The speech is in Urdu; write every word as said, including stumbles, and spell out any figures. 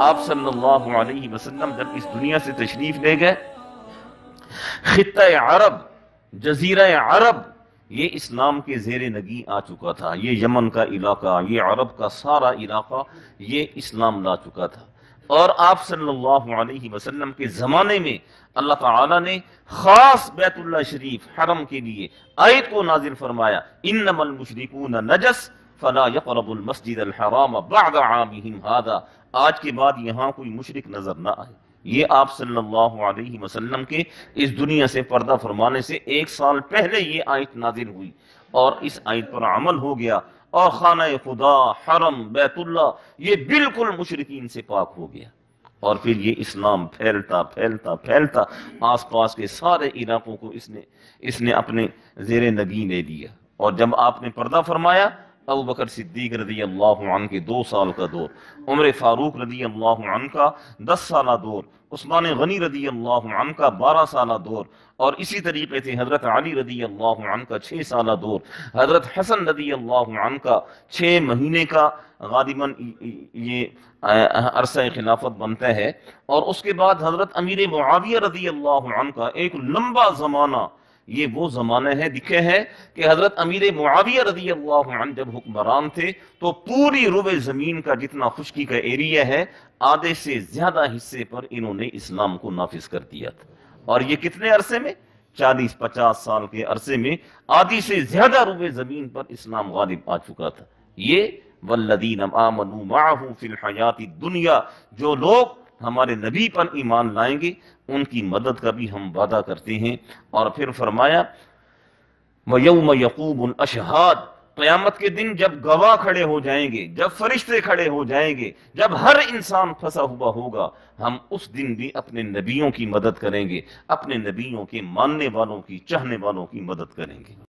آپ صلی اللہ علیہ وسلم جب اس دنیا سے تشریف لے گئے، خطہ عرب، جزیرہ عرب، یہ اسلام کے زیر نگی آ چکا تھا۔ یہ یمن کا علاقہ، یہ عرب کا سارا علاقہ، یہ اسلام لا چکا تھا۔ اور آپ صلی اللہ علیہ وسلم کے زمانے میں اللہ تعالیٰ نے خاص بیت اللہ شریف حرم کے لیے آیت کو نازل فرمایا، انما المشرکون نجس فلا يقربوا المسجد الحرام بعد عامهم هذا، آج کے بعد یہاں کوئی مشرک نظر نہ آئے۔ یہ آپ صلی اللہ علیہ وسلم کے اس دنیا سے پردہ فرمانے سے ایک سال پہلے یہ آیت نازل ہوئی، اور اس آیت پر عمل ہو گیا، اور خانہ خدا، حرم، بیت اللہ یہ بالکل مشرکین سے پاک ہو گیا۔ اور پھر یہ اسلام پھیلتا پھیلتا پھیلتا آس پاس کے سارے علاقوں کو اس نے اس نے اپنے زیر نگی لے دیا۔ اور جب آپ نے پردہ فرمایا، ابو بکر صدیق رضی اللہ عنہ کے دو سال کا دور، عمر فاروق رضی اللہ عنہ کا دس سالہ دور، عثمان غنی رضی اللہ عنہ کا بارہ سالہ دور، اور اسی طریقے سے حضرت علی رضی اللہ عنہ کا چھ سالہ دور، حضرت حسن رضی اللہ عنہ کا چھ مہینے کا غالباً یہ عرصہ خلافت بنتا ہے، اور اس کے بعد حضرت امیر معاویہ رضی اللہ عنہ کا ایک لمبا زمانہ، یہ وہ زمانے ہیں دکھے ہیں کہ حضرت امیر معاویہ رضی اللہ عنہ جب حکمران تھے تو پوری ربع زمین کا جتنا خشکی کا ایریا ہے، آدھے سے زیادہ حصے پر انہوں نے اسلام کو نافذ کر دیا تھا۔ اور یہ کتنے عرصے میں؟ چالیس پچاس سال کے عرصے میں آدھی سے زیادہ ربع زمین پر اسلام غالب آ چکا تھا۔ یہ والذین آمنوا معہ فی الحیات الدنیا، جو لوگ ہمارے نبی پر ایمان لائیں گے ان کی مدد کا بھی ہم وعدہ کرتے ہیں۔ اور پھر فرمایا وَيَوْمَ يَقُومُ الْأَشْهَادُ، قیامت کے دن جب گواہ کھڑے ہو جائیں گے، جب فرشتے کھڑے ہو جائیں گے، جب ہر انسان پھنسا ہوا ہوگا، ہم اس دن بھی اپنے نبیوں کی مدد کریں گے، اپنے نبیوں کے ماننے والوں کی، چاہنے والوں کی مدد کریں گے۔